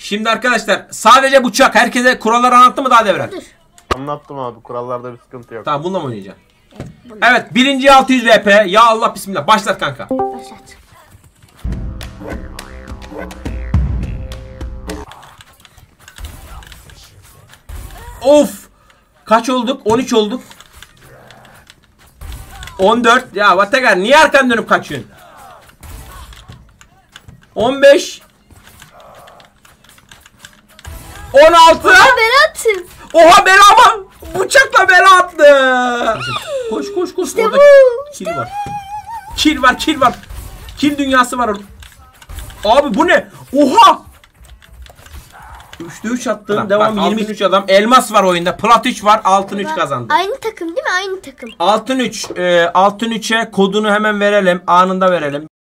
Şimdi arkadaşlar sadece bıçak. Herkese kuralları anlattı mı daha devre? Dur. Anlattım abi, kurallarda bir sıkıntı yok. Tamam, bununla mı oynayacağım? Evet, birinci 600 VP. Ya Allah bismillah. Başlat kanka. Başlat. Of. Kaç olduk? 13 olduk. 14. Ya Vatagar niye arkanı dönüp kaçıyorsun? 15. 16. Berat'ım. Oha, bela ama bıçakla bela attı. Koş koş koş. İşte Orada bu. kill var. Kill var, kill var. Kill dünyası var orada. Abi bu ne? Oha! 3'te 3 attın. Devam 23 adam. Elmas var oyunda. Plat 3 var. Altın 3 kazandı. Aynı takım değil mi? Aynı takım. Altın 3. Altın 3'e kodunu hemen verelim. Anında verelim.